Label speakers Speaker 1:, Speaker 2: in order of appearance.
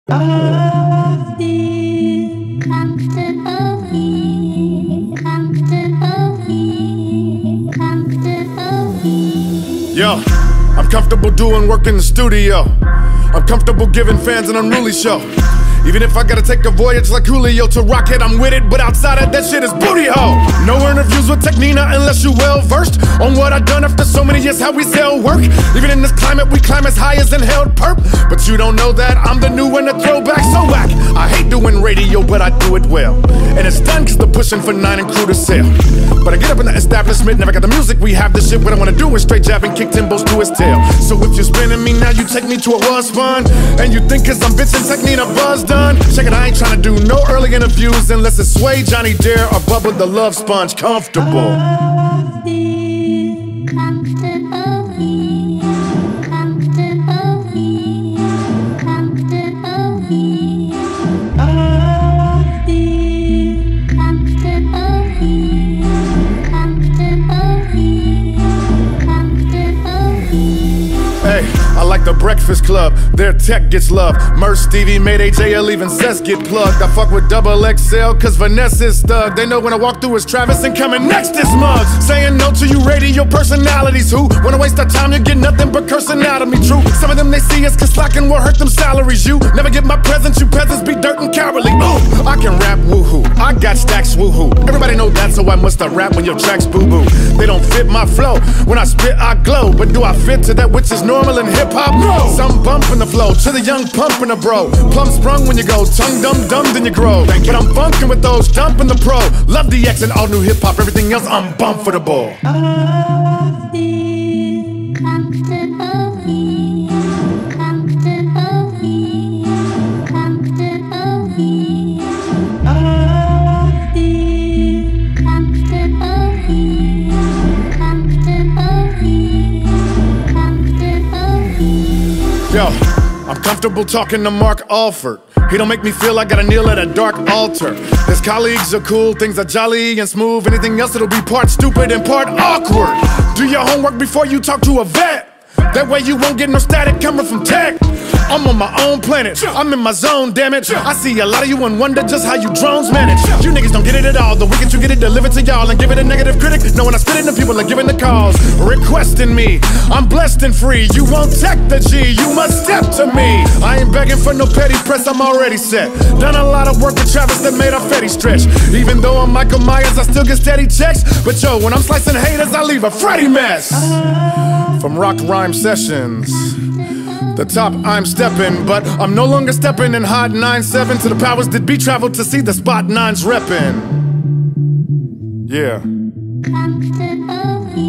Speaker 1: I feel comfortable here, comfortable here, comfortable here.
Speaker 2: Yo, I'm comfortable doing work in the studio. I'm comfortable giving fans an unruly show. Even if I gotta take a voyage like Julio to rock it, I'm with it. But outside of that shit is booty hole. No interviews with Technina unless you well versed on what I done after so many years, how we sell work. Even in this climate, we climb as high as inhaled perp. But you don't know that I'm the new and the throwback, so whack. I hate doing radio, but I do it well. And it's done cause they're pushing for 9 and crew to sell. But I get up in the establishment, never got the music, we have the shit. What I wanna do is straight jab and kick Timbo's to his tail. So if you're spinning me now, you take me to a was fun. And you think cause I'm bitching Technina buzz done. Check it, I ain't tryna do no early interviews unless it's Sway, Johnny Dare, or Bubba the Love Sponge. Comfortable.
Speaker 1: I feel comfortable here, comfortable here, comfortable here. I feel comfortable here, comfortable here, comfortable here.
Speaker 2: Hey, I like the Breakfast Club, their tech gets love. Merch, Stevie, Mayday, JL, even Sess get plugged. I fuck with Double XL cause Vanessa's thug. They know when I walk through it's Travis and coming next is Muggs. Saying no to you radio personalities who wanna waste their time, you get nothing but cursing out of me. True, some of them they see us cause slacking will hurt them salaries. You never get my presents, you peasants be dirt and cowardly. Ooh, I can rap woohoo, I got stacks woohoo. Everybody know that, so I must have rap when your tracks boo-boo. They don't fit my flow, when I spit I glow. But do I fit to that which is normal in hip-hop? No. Some bump in the flow, to the young pump in the bro. Plum sprung when you go, tongue dumb then you grow. But I'm funkin' with those, dumping the pro. Love DX and all new hip-hop, everything else I'm bump-for-the-ball.
Speaker 1: I feel comfortable here, comfortable here, comfortable here. I feel comfortable here, comfortable here, comfortable here.
Speaker 2: Yo, I'm comfortable talking to Mark Alford. He don't make me feel I gotta kneel at a dark altar. His colleagues are cool, things are jolly and smooth. Anything else it'll be part stupid and part awkward. Do your homework before you talk to a vet. That way you won't get no static coming from tech. I'm on my own planet, I'm in my zone, damn it. I see a lot of you and wonder just how you drones manage. You niggas don't get it at all, the wicked you get it, deliver to y'all and give it a negative critic. No, when I spit it, the people are giving the calls, requesting me. I'm blessed and free, you won't tech the G, you must step to me. I ain't begging for no petty press, I'm already set. Done a lot of work with Travis that made our Fetty stretch. Even though I'm Michael Myers, I still get steady checks. But yo, when I'm slicing haters, I leave a Freddy mess. From Rock Rhyme Sessions, the top I'm stepping, but I'm no longer stepping in Hot 9-7 to the powers that be traveled to see the spot 9's reppin'. Yeah.
Speaker 1: Comfortable here.